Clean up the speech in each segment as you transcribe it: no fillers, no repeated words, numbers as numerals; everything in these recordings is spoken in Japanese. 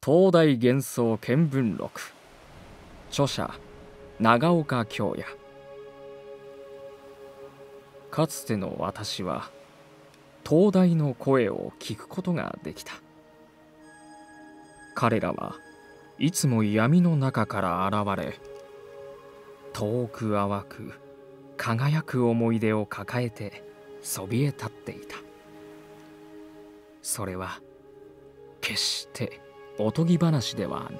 東大幻想見聞録、著者長岡京也。かつての私は東大の声を聞くことができた。彼らはいつも闇の中から現れ、遠く淡く輝く思い出を抱えてそびえ立っていた。それは決しておとぎ話ではない。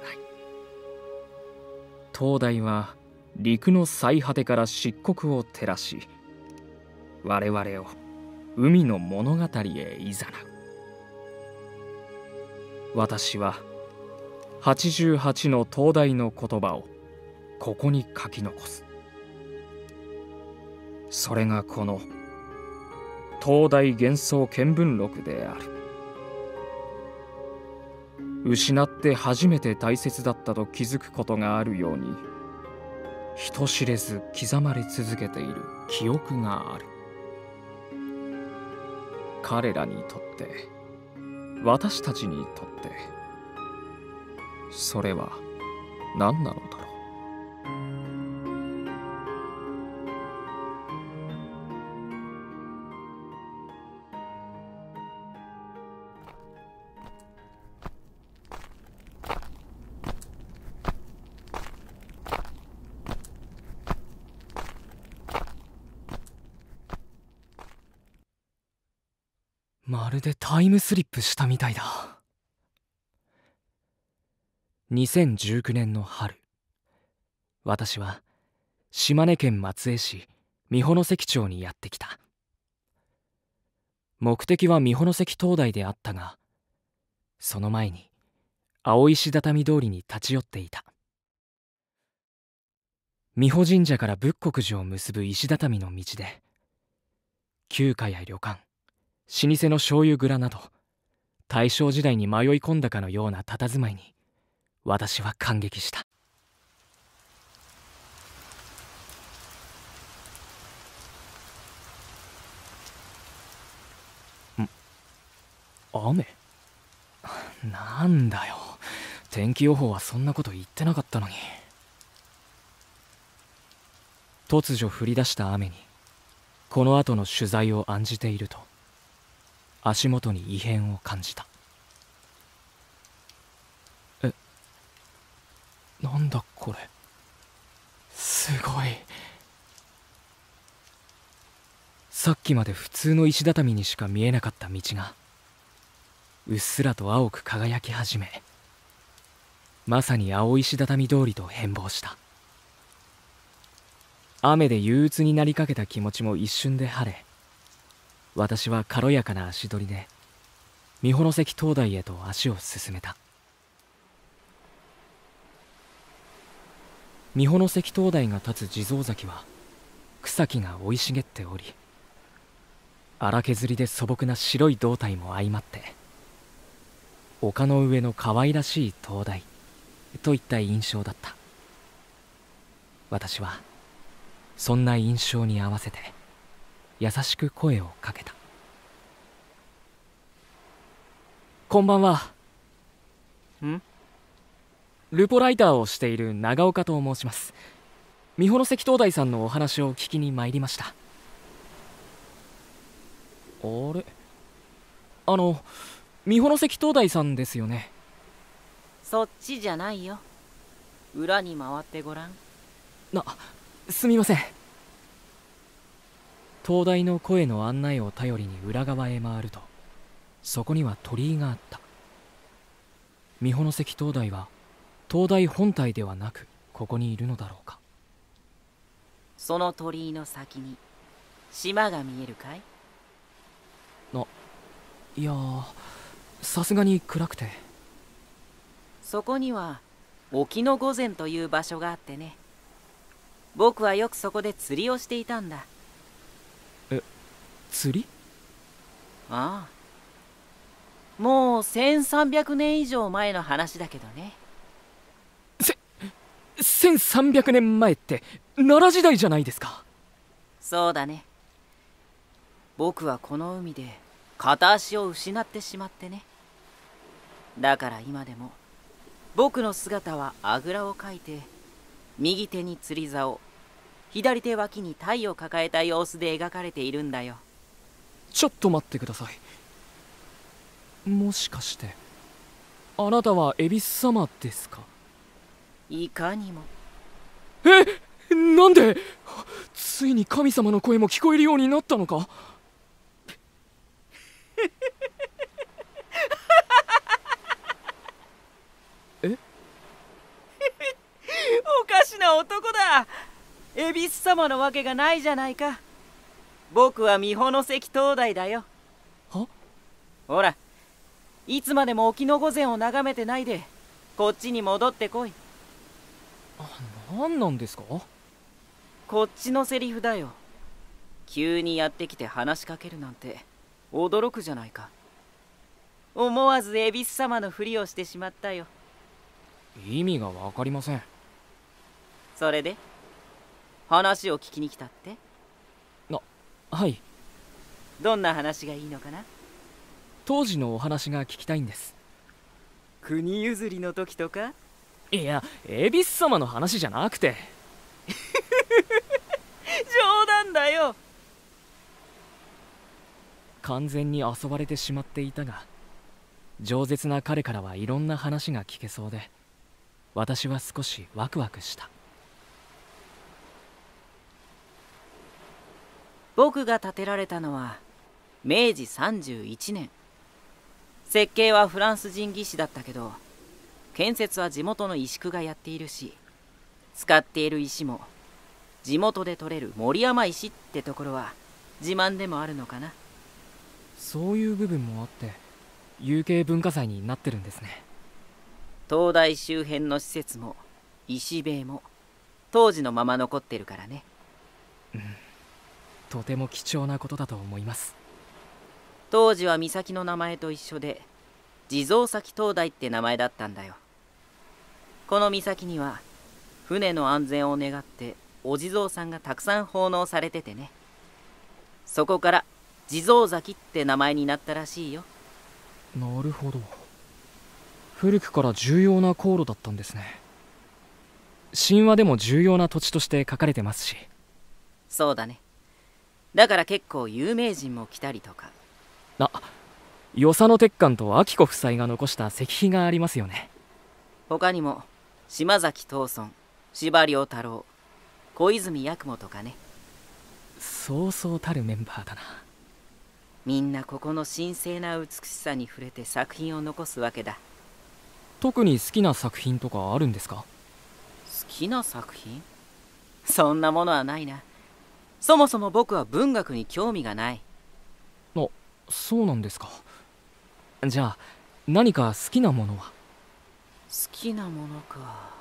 灯台は陸の最果てから漆黒を照らし、我々を海の物語へいざなう。私は88の灯台の言葉をここに書き残す。それがこの東大幻想見聞録である。失って初めて大切だったと気づくことがあるように、人知れず刻まれ続けている記憶がある。彼らにとって、私たちにとって、それは何なのだろう。 まるでタイムスリップしたみたいだ。2019年の春、私は島根県松江市美保関町にやってきた。目的は美保関灯台であったが、その前に青石畳通りに立ち寄っていた。美保神社から仏国寺を結ぶ石畳の道で、旧家や旅館、老舗の醤油蔵など大正時代に迷い込んだかのような佇まいに私は感激した。雨？なんだよ、天気予報はそんなこと言ってなかったのに。突如降り出した雨にこの後の取材を案じていると、足元に異変を感じた。なんだこれ、すごい。さっきまで普通の石畳にしか見えなかった道がうっすらと青く輝き始め、まさに青石畳通りと変貌した。雨で憂鬱になりかけた気持ちも一瞬で晴れ、私は軽やかな足取りで美保関灯台へと足を進めた。美保関灯台が立つ地蔵崎は草木が生い茂っており、荒削りで素朴な白い胴体も相まって、丘の上の可愛らしい灯台といった印象だった。私はそんな印象に合わせて優しく声をかけた。こんばんは。ルポライターをしている長岡と申します。美保関灯台さんのお話を聞きに参りました。あれ、美保関灯台さんですよね。 そっちじゃないよ。裏に回ってごらん。 すみません。灯台の声の案内を頼りに裏側へ回ると、そこには鳥居があった。美保関灯台は灯台本体ではなくここにいるのだろうか。 その鳥居の先に島が見えるかい？ いやー、さすがに暗くて。 そこには沖の御前という場所があってね。僕はよくそこで釣りをしていたんだ。 釣り？ ああ、もう1300年以上前の話だけどね。 1300年前って奈良時代じゃないですか。 そうだね。僕はこの海で片足を失ってしまってね。だから今でも僕の姿はあぐらをかいて、右手に釣り竿、左手脇に鯛を抱えた様子で描かれているんだよ。 ちょっと待ってください。もしかしてあなたは恵比寿様ですか？ いかにも。 なんで？ついに神様の声も聞こえるようになったのか？ おかしな男だ。恵比寿様のわけがないじゃないか。僕は三保関灯台だよ。 は？ ほら、いつまでも沖の御前を眺めてないでこっちに戻ってこい。 何なんですか？ こっちのセリフだよ。急にやってきて話しかけるなんて驚くじゃないか。思わず恵比寿様のふりをしてしまったよ。 意味が分かりません。 それで話を聞きに来たって？ はい。 どんな話がいいのかな？ 当時のお話が聞きたいんです。 国譲りの時とか？ いや、恵比寿様の話じゃなくて。 冗談だよ。 完全に遊ばれてしまっていたが、饒舌な彼からはいろんな話が聞けそうで、私は少しワクワクした。 僕が建てられたのは明治31年。設計はフランス人技師だったけど、建設は地元の石工がやっているし、使っている石も地元で採れる森山石ってところは自慢でもあるのかな。 そういう部分もあって有形文化財になってるんですね。 灯台周辺の施設も石塀も当時のまま残ってるからね。 とても貴重なことだと思います。 当時は岬の名前と一緒で地蔵崎灯台って名前だったんだよ。この岬には船の安全を願ってお地蔵さんがたくさん奉納されててね。そこから地蔵崎って名前になったらしいよ。 なるほど。古くから重要な航路だったんですね。神話でも重要な土地として書かれてますし。 そうだね。だから結構有名人も来たりとか。 与謝野鉄幹と明子夫妻が残した石碑がありますよね。 他にも島崎藤村、司馬遼太郎、小泉八雲とかね。 そうそうたるメンバーだな。 みんなここの神聖な美しさに触れて作品を残すわけだ。 特に好きな作品とかあるんですか？ 好きな作品？そんなものはないな。そもそも僕は文学に興味がない。 そうなんですか。じゃあ何か好きなものは？ 好きなものか。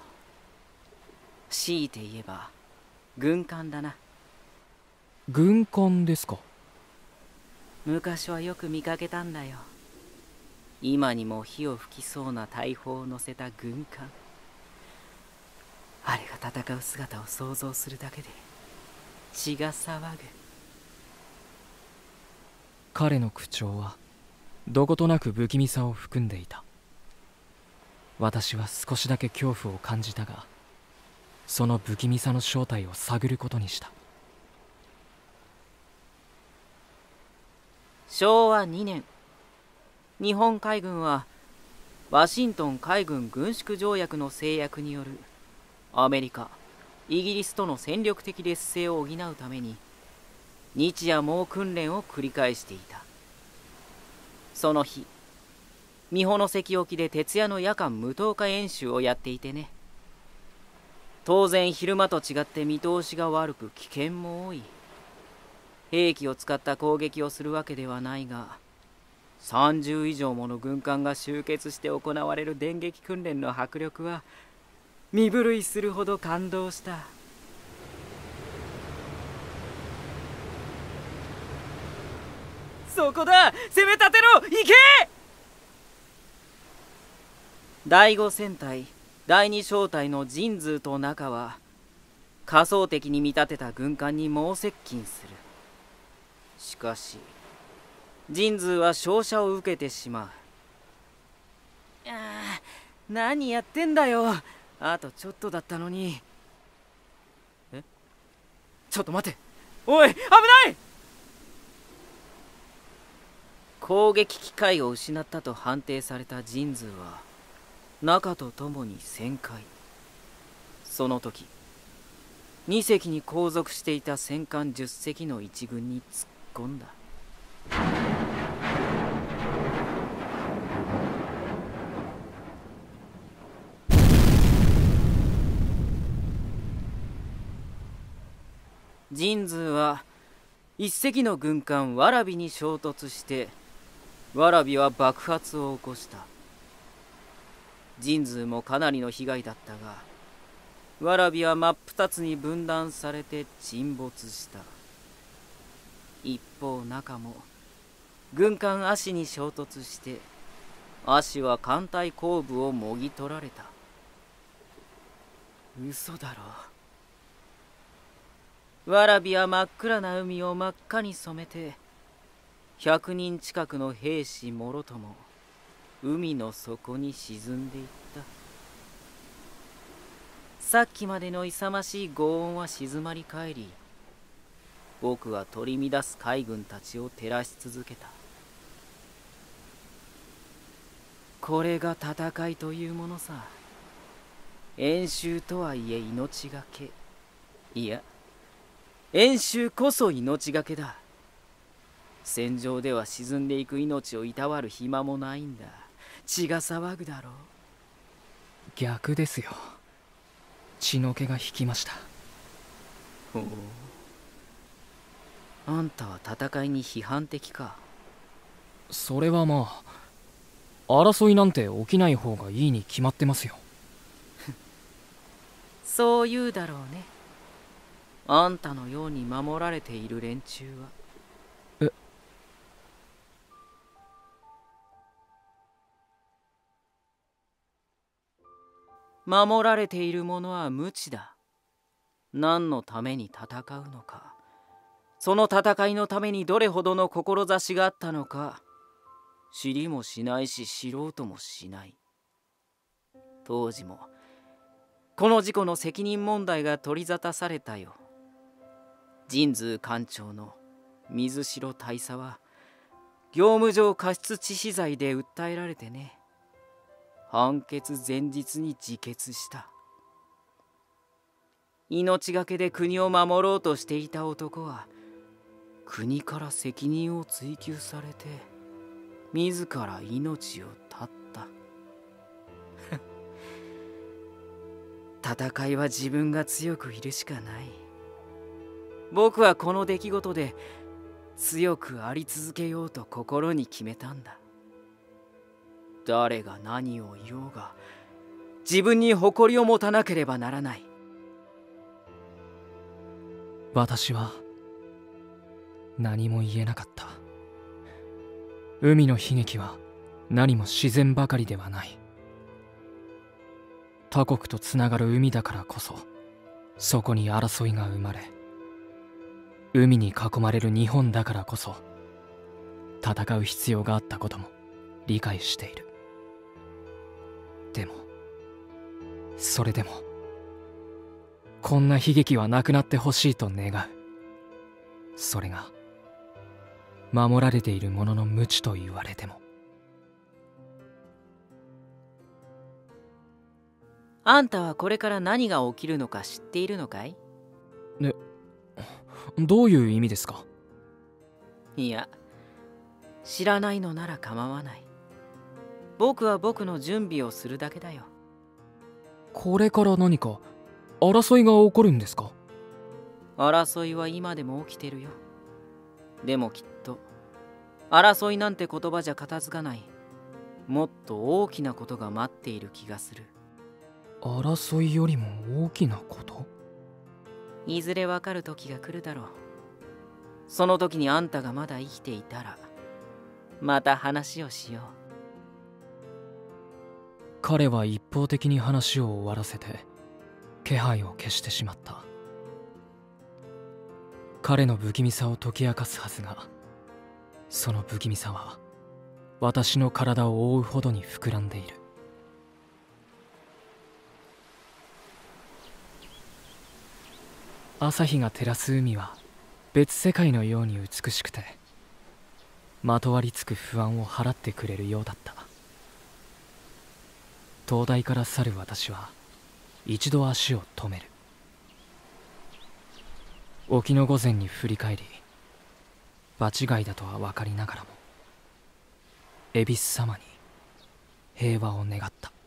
強いて言えば軍艦だな。 軍艦ですか？ 昔はよく見かけたんだよ。今にも火を吹きそうな大砲を乗せた軍艦。あれが戦う姿を想像するだけで血が騒ぐ。 彼の口調はどことなく不気味さを含んでいた。私は少しだけ恐怖を感じたが、その不気味さの正体を探ることにした。 昭和2年、日本海軍はワシントン海軍軍縮条約の制約によるアメリカ、イギリスとの戦力的劣勢を補うために日夜猛訓練を繰り返していた。その日、三保関沖で徹夜の夜間無灯火演習をやっていてね。当然昼間と違って見通しが悪く危険も多い。兵器を使った攻撃をするわけではないが、30以上もの軍艦が集結して行われる電撃訓練の迫力は身震いするほど感動した。そこだ、攻め立てろ、行け！第5戦隊第2小隊の神通と中は仮想敵に見立てた軍艦に猛接近する。しかし神通は照射を受けてしまう。 何やってんだよ。あとちょっとだったのに。ちょっと待て。おい、危ない。攻撃機会を失ったと判定されたジンズーは中と共に旋回。その時2隻に後続していた戦艦10隻の一軍に突っ込んだ。ジンズーは一隻の軍艦ワラビに衝突してワラビは爆発を起こした。ジンズーもかなりの被害だったがワラビは真っ二つに分断されて沈没した。一方中も軍艦アシに衝突してアシは艦隊後部をもぎ取られた。嘘だろ。ワラビは真っ暗な海を真っ赤に染めて100人近くの兵士もろとも海の底に沈んでいった。さっきまでの勇ましい轟音は静まり返り、僕は取り乱す海軍たちを照らし続けた。これが戦いというものさ。演習とはいえ命がけ。いや演習こそ命がけだ。戦場では沈んでいく命をいたわる暇もないんだ。血が騒ぐだろう。 逆ですよ。血の気が引きました。 ほう。あんたは戦いに批判的か。 それはまあ、争いなんて起きない方がいいに決まってますよ。 そう言うだろうね。あんたのように守られている連中は。守られている者は無知だ。何のために戦うのか、その戦いのためにどれほどの志があったのか知りもしないし知ろうともしない。当時もこの事故の責任問題が取り沙汰されたよ。神通艦長の水城大佐は業務上過失致死罪で訴えられてね。判決前日に自決した。命がけで国を守ろうとしていた男は国から責任を追及されて自ら命を絶った。戦いは自分が強くいるしかない。僕はこの出来事で強くあり続けようと心に決めたんだ。誰が何を言おうが自分に誇りを持たなければならない。 私は何も言えなかった。海の悲劇は何も自然ばかりではない。他国とつながる海だからこそそこに争いが生まれ、海に囲まれる日本だからこそ戦う必要があったことも理解している。でもそれでもこんな悲劇はなくなってほしいと願う。それが守られている者の無知と言われても。 あんたはこれから何が起きるのか知っているのかい？ ね、どういう意味ですか？ いや、知らないのなら構わない。僕は僕の準備をするだけだよ。 これから何か争いが起こるんですか？ 争いは今でも起きてるよ。でもきっと争いなんて言葉じゃ片付かない、もっと大きなことが待っている気がする。 争いよりも大きなこと？ いずれわかる時が来るだろう。その時にあんたがまだ生きていたらまた話をしよう。 彼は一方的に話を終わらせて気配を消してしまった。彼の不気味さを解き明かすはずが、その不気味さは私の体を覆うほどに膨らんでいる。 朝日が照らす海は別世界のように美しくて、まとわりつく不安を払ってくれるようだった。灯台から去る私は一度足を止める。沖の御前に振り返り、場違いだとは分かりながらも恵比寿様に平和を願った。